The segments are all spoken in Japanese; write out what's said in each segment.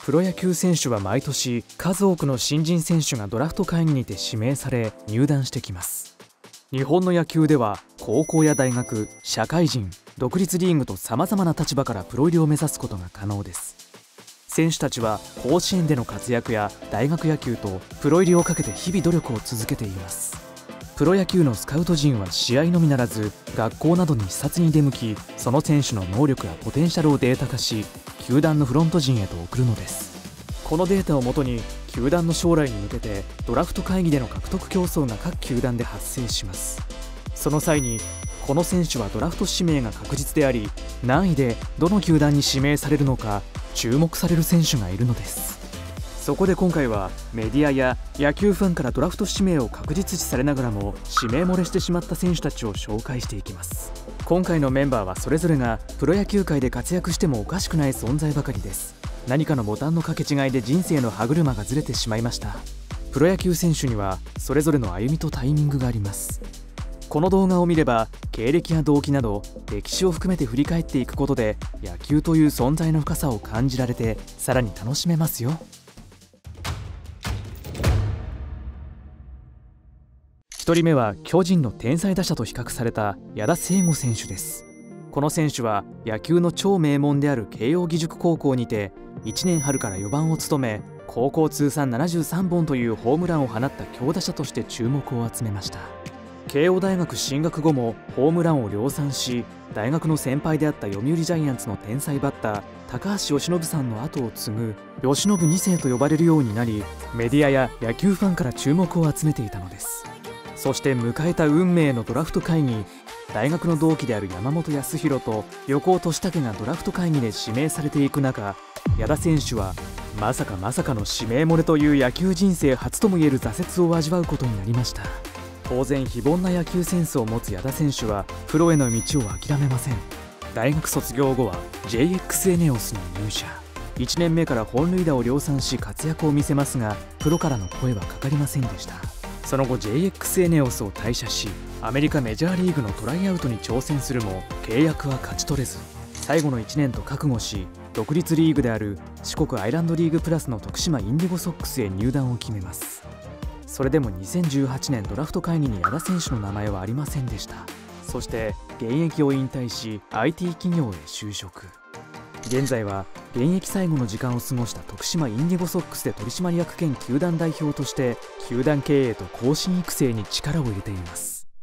プロ野球選手は毎年数多くの新人選手がドラフト会議にて指名され入団してきます。日本の野球では高校や大学、社会人、独立リーグとさまざまな立場からプロ入りを目指すことが可能です。選手たちは甲子園での活躍や大学野球とプロ入りをかけて日々努力を続けています。プロ野球のスカウト陣は試合のみならず学校などに視察に出向き、その選手の能力やポテンシャルをデータ化し、球団のフロント陣へと送るのです。このデータをもとに球団の将来に向けてドラフト会議での獲得競争が各球団で発生します。その際にこの選手はドラフト指名が確実であり、何位でどの球団に指名されるのか注目される選手がいるのです。そこで今回はメディアや野球ファンからドラフト指名を確実視されながらも指名漏れしてしまった選手たちを紹介していきます。今回のメンバーはそれぞれがプロ野球界で活躍してもおかしくない存在ばかりです。何かのボタンの掛け違いで人生の歯車がずれてしまいました。プロ野球選手にはそれぞれの歩みとタイミングがあります。この動画を見れば経歴や動機など歴史を含めて振り返っていくことで野球という存在の深さを感じられてさらに楽しめますよ。1人目は巨人の天才打者と比較された矢田聖吾選手です。この選手は野球の超名門である慶応義塾高校にて1年春から4番を務め、高校通算73本というホームランを放った強打者として注目を集めました。慶応大学進学後もホームランを量産し、大学の先輩であった読売ジャイアンツの天才バッター高橋由伸さんの後を継ぐ由伸2世と呼ばれるようになり、メディアや野球ファンから注目を集めていたのです。そして迎えた運命のドラフト会議。大学の同期である山本康弘と横尾俊武がドラフト会議で指名されていく中、矢田選手はまさかの指名漏れという野球人生初ともいえる挫折を味わうことになりました。当然非凡な野球センスを持つ矢田選手はプロへの道を諦めません。大学卒業後は JX エネオスに入社。1年目から本塁打を量産し活躍を見せますが、プロからの声はかかりませんでした。その後 JX エネオスを退社し、アメリカメジャーリーグのトライアウトに挑戦するも契約は勝ち取れず、最後の1年と覚悟し独立リーグである四国アイランドリーグプラスの徳島インディゴソックスへ入団を決めます。それでも2018年ドラフト会議に矢田選手の名前はありませんでした。そして現役を引退し IT 企業へ就職。現在は現役最後の時間を過ごした徳島インディゴソックスで取締役兼球団代表として球団経営と後進育成に力を入れています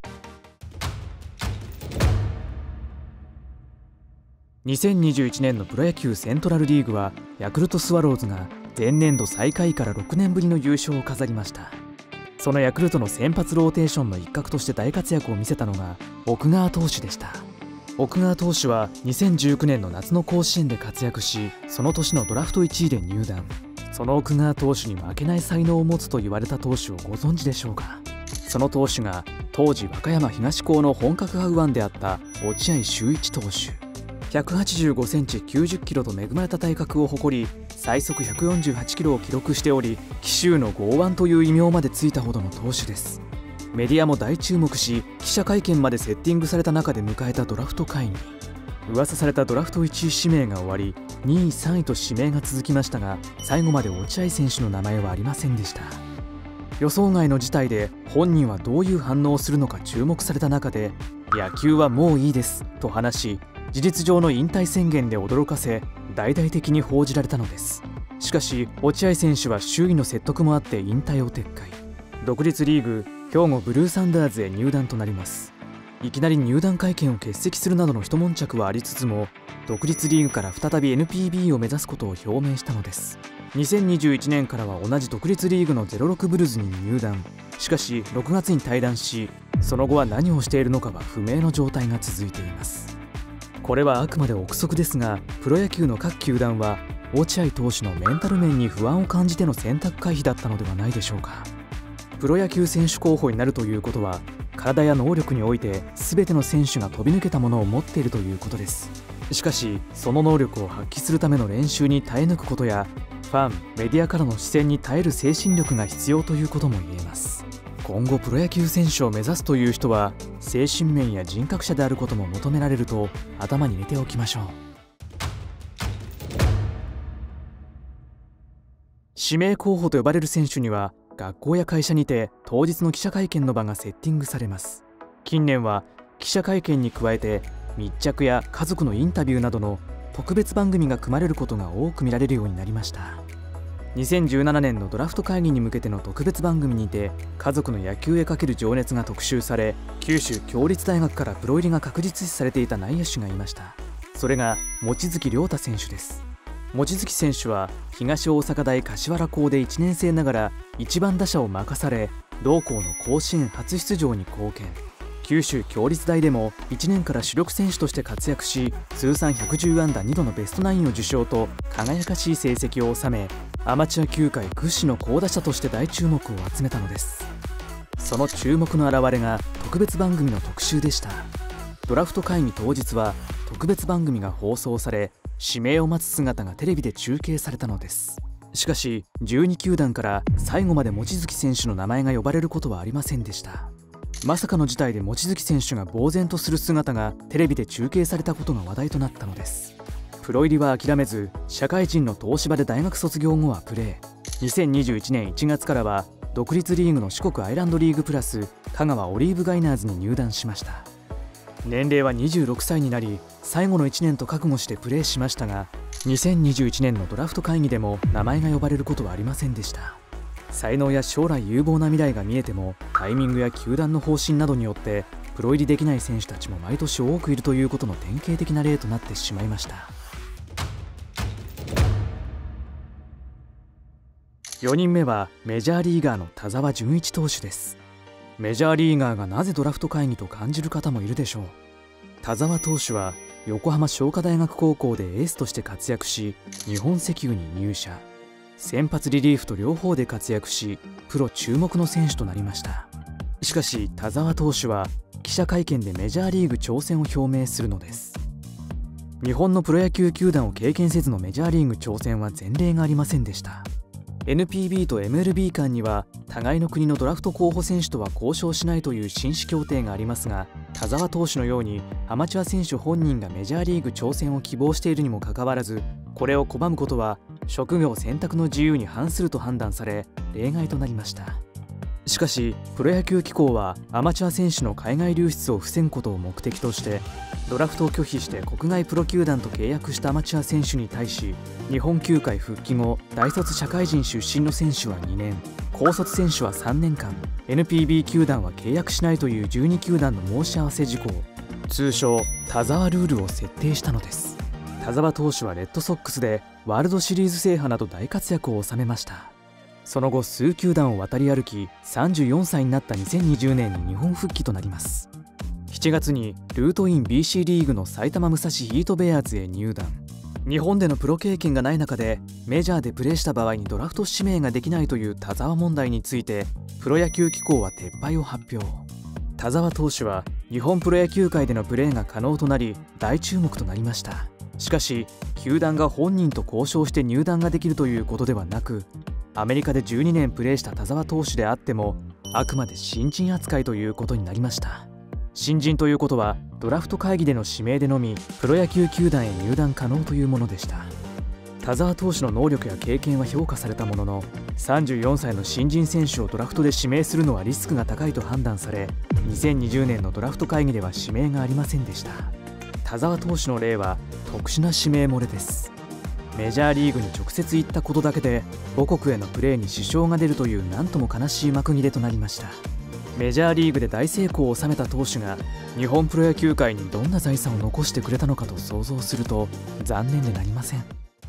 。2021年のプロ野球セントラルリーグはヤクルトスワローズが前年度最下位から6年ぶりの優勝を飾りました。そのヤクルトの先発ローテーションの一角として大活躍を見せたのが奥川投手でした。奥川投手は2019年の夏の甲子園で活躍し、その年のドラフト1位で入団。その奥川投手に負けない才能を持つと言われた投手をご存知でしょうか。その投手が当時和歌山東高の本格派右腕であった落合修一投手。185センチ90キロと恵まれた体格を誇り、最速148キロを記録しており、紀州の剛腕という異名までついたほどの投手です。メディアも大注目し、記者会見までセッティングされた中で迎えたドラフト会議。噂されたドラフト1位指名が終わり、2位3位と指名が続きましたが、最後まで落合選手の名前はありませんでした。予想外の事態で本人はどういう反応をするのか注目された中で、野球はもういいですと話し、事実上の引退宣言で驚かせ、大々的に報じられたのです。しかし落合選手は周囲の説得もあって引退を撤回。独立リーグ兵庫ブルーサンダーズへ入団となります。いきなり入団会見を欠席するなどの一悶着はありつつも、独立リーグから再び NPB を目指すことを表明したのです。2021年からは同じ独立リーグの06ブルズに入団。しかし6月に退団し、その後は何をしているのかは不明の状態が続いています。これはあくまで憶測ですが、プロ野球の各球団は落合投手のメンタル面に不安を感じての選択回避だったのではないでしょうか。プロ野球選手候補になるということは、体や能力において全ての選手が飛び抜けたものを持っているということです。しかしその能力を発揮するための練習に耐え抜くことや、ファンメディアからの視線に耐える精神力が必要ということも言えます。今後プロ野球選手を目指すという人は、精神面や人格者であることも求められると頭に入れておきましょう。 指名候補と呼ばれる選手には学校や会社にて当日の記者会見の場がセッティングされます。近年は記者会見に加えて密着や家族のインタビューなどの特別番組が組まれることが多く見られるようになりました。2017年のドラフト会議に向けての特別番組にて家族の野球へかける情熱が特集され、九州共立大学からプロ入りが確実視されていた内野手がいました。それが望月亮太選手です。望月選手は東大阪大柏原校で1年生ながら1番打者を任され、同校の甲子園初出場に貢献。九州共立大でも1年から主力選手として活躍し、通算110安打2度のベストナインを受賞と輝かしい成績を収め、アマチュア球界屈指の好打者として大注目を集めたのです。その注目の表れが特別番組の特集でした。ドラフト会議当日は特別番組が放送され、指名を待つ姿がテレビで中継されたのです。しかし12球団から最後まで望月選手の名前が呼ばれることはありませんでした。まさかの事態で望月選手が呆然とする姿がテレビで中継されたことが話題となったのです。プロ入りは諦めず、社会人の東芝で大学卒業後はプレー。2021年1月からは独立リーグの四国アイランドリーグプラス香川オリーブガイナーズに入団しました。年齢は26歳になり、最後の1年と覚悟してプレーしましたが、2021年のドラフト会議でも名前が呼ばれることはありませんでした。才能や将来有望な未来が見えても、タイミングや球団の方針などによってプロ入りできない選手たちも毎年多くいるということの典型的な例となってしまいました。4人目はメジャーリーガーの田澤純一投手です。メジャーリーガーがなぜドラフト会議と感じる方もいるでしょう。田澤投手は横浜商科大学高校でエースとして活躍し、日本石油に入社。先発リリーフと両方で活躍し、プロ注目の選手となりました。しかし田澤投手は記者会見でメジャーリーグ挑戦を表明するのです。日本のプロ野球球団を経験せずのメジャーリーグ挑戦は前例がありませんでした。NPB と MLB 間には互いの国のドラフト候補選手とは交渉しないという紳士協定がありますが、田澤投手のようにアマチュア選手本人がメジャーリーグ挑戦を希望しているにもかかわらず、これを拒むことは職業選択の自由に反すると判断され、例外となりました。しかしプロ野球機構はアマチュア選手の海外流出を防ぐことを目的として、ドラフトを拒否して国外プロ球団と契約したアマチュア選手に対し、日本球界復帰後大卒社会人出身の選手は2年、高卒選手は3年間 NPB 球団は契約しないという12球団の申し合わせ事項、通称田澤ルールを設定したのです。田澤投手はレッドソックスでワールドシリーズ制覇など大活躍を収めました。その後数球団を渡り歩き、34歳になった2020年に日本復帰となります。7月にルートイン BC リーグの埼玉武蔵ヒートベアーズへ入団。日本でのプロ経験がない中でメジャーでプレーした場合にドラフト指名ができないという田澤問題について、プロ野球機構は撤廃を発表。田澤投手は日本プロ野球界でのプレーが可能となり大注目となりました。しかし球団が本人と交渉して入団ができるということではなく、アメリカで12年プレーした田澤投手であってもあくまで新人扱いということになりました。新人ということはドラフト会議での指名でのみプロ野球球団へ入団可能というものでした。田澤投手の能力や経験は評価されたものの、34歳の新人選手をドラフトで指名するのはリスクが高いと判断され、2020年のドラフト会議では指名がありませんでした。田澤投手の例は特殊な指名漏れです。メジャーリーグに直接行ったことだけで母国へのプレーに支障が出るという何とも悲しい幕切れとなりました。メジャーリーグで大成功を収めた投手が日本プロ野球界にどんな財産を残してくれたのかと想像すると残念でなりません。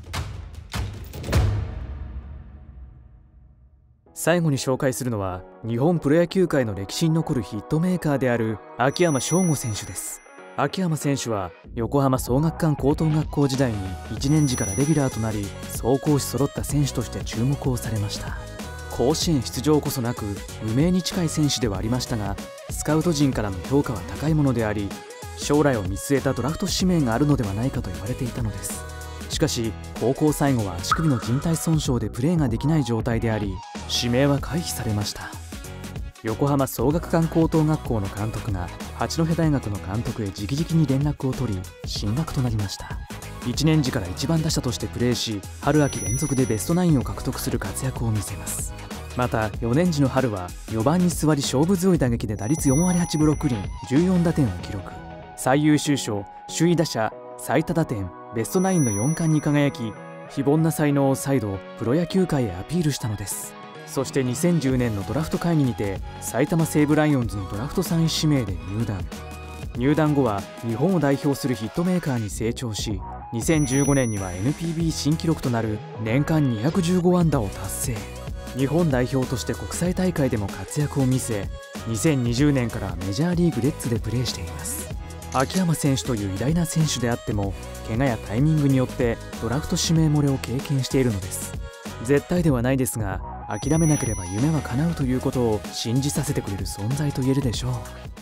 最後に紹介するのは日本プロ野球界の歴史に残るヒットメーカーである秋山翔吾選手です。秋山選手は横浜創学館高等学校時代に1年時からレギュラーとなり、走攻守揃った選手として注目をされました。甲子園出場こそなく無名に近い選手ではありましたが、スカウト陣からの評価は高いものであり、将来を見据えたドラフト指名があるのではないかと言われていたのです。しかし高校最後は足首の靭帯損傷でプレーができない状態であり、指名は回避されました。横浜創学館高等学校の監督が八戸大学の監督へ直々に連絡を取り進学となりました。 1年時から1番打者としてプレーし、春秋連続でベストナインを獲得する活躍を見せます。また4年時の春は4番に座り勝負強い打撃で打率4割8分6厘14打点を記録。最優秀賞、首位打者、最多打点、ベストナインの4冠に輝き、非凡な才能を再度プロ野球界へアピールしたのです。そして2010年のドラフト会議にて埼玉西武ライオンズのドラフト3位指名で入団。入団後は日本を代表するヒットメーカーに成長し、2015年には NPB 新記録となる年間215安打を達成。日本代表として国際大会でも活躍を見せ、2020年からメジャーリーグレッツでプレーしています。秋山選手という偉大な選手であっても、怪我やタイミングによってドラフト指名漏れを経験しているのです。絶対ではないですが、諦めなければ夢は叶うということを信じさせてくれる存在と言えるでしょう。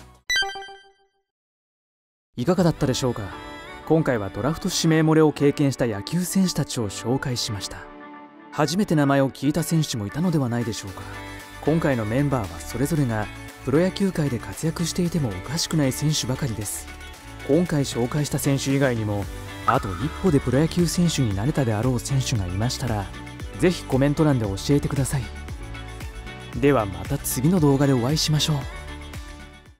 いかがだったでしょうか。今回はドラフト指名漏れを経験した野球選手たちを紹介しました。初めて名前を聞いた選手もいたのではないでしょうか。今回のメンバーはそれぞれがプロ野球界で活躍していてもおかしくない選手ばかりです。今回紹介した選手以外にも、あと一歩でプロ野球選手になれたであろう選手がいましたら、ぜひコメント欄で教えてください。ではまた次の動画でお会いしましょう。